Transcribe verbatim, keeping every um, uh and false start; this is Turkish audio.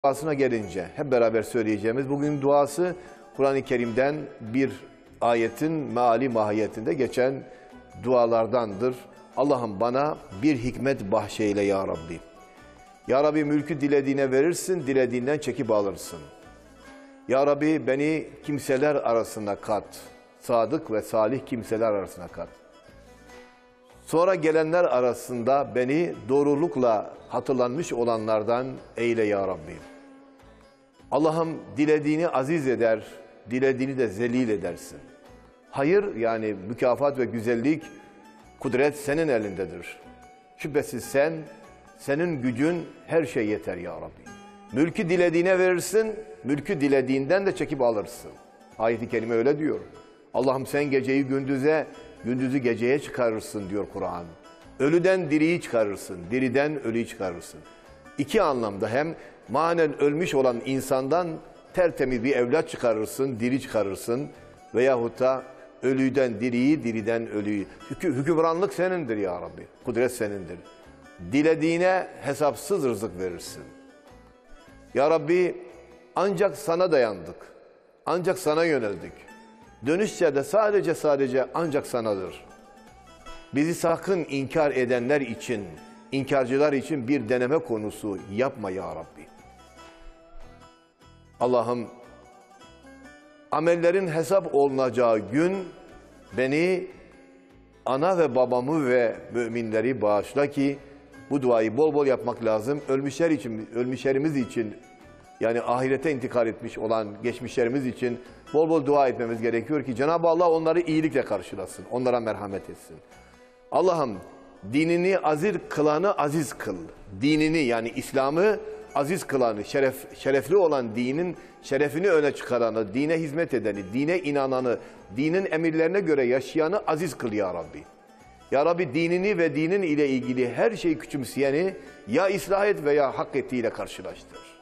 Duasına gelince hep beraber söyleyeceğimiz bugün duası Kur'an-ı Kerim'den bir ayetin meali mahiyetinde geçen dualardandır. Allah'ım bana bir hikmet bahşeyle ya Rabbi. Ya Rabbi mülkü dilediğine verirsin, dilediğinden çekip alırsın. Ya Rabbi beni kimseler arasına kat, sadık ve salih kimseler arasına kat. Sonra gelenler arasında beni doğrulukla hatırlanmış olanlardan eyle ya Rabbi. Allah'ım dilediğini aziz eder, dilediğini de zelil edersin. Hayır yani mükafat ve güzellik, kudret senin elindedir. Şüphesiz sen, senin gücün her şey yeter ya Rabbi. Mülkü dilediğine verirsin, mülkü dilediğinden de çekip alırsın. Ayet-i kerime öyle diyor. Allah'ım sen geceyi gündüze, gündüzü geceye çıkarırsın diyor Kur'an. Ölüden diriyi çıkarırsın, diriden ölüyü çıkarırsın. İki anlamda hem manen ölmüş olan insandan tertemiz bir evlat çıkarırsın, diri çıkarırsın veyahut da ölüden diriyi, diriden ölüyü. Hükü, hükümranlık senindir ya Rabbi, kudret senindir. Dilediğine hesapsız rızık verirsin. Ya Rabbi ancak sana dayandık, ancak sana yöneldik. Dönüşçe de sadece sadece ancak sanadır. Bizi sakın inkar edenler için, inkarcılar için bir deneme konusu yapma ya Rabbi. Allah'ım amellerin hesap olunacağı gün beni, ana ve babamı ve müminleri bağışla ki bu duayı bol bol yapmak lazım. Ölmüşler için, ölmüşlerimiz için yani ahirete intikal etmiş olan geçmişlerimiz için bol bol dua etmemiz gerekiyor ki Cenab-ı Allah onları iyilikle karşılasın, onlara merhamet etsin. Allah'ım dinini aziz kılanı aziz kıl. Dinini yani İslam'ı aziz kılanı, şeref, şerefli olan dinin şerefini öne çıkaranı, dine hizmet edeni, dine inananı, dinin emirlerine göre yaşayanı aziz kıl ya Rabbi. Ya Rabbi dinini ve dinin ile ilgili her şeyi küçümseyeni ya ıslah et veya hak ettiğiyle karşılaştır.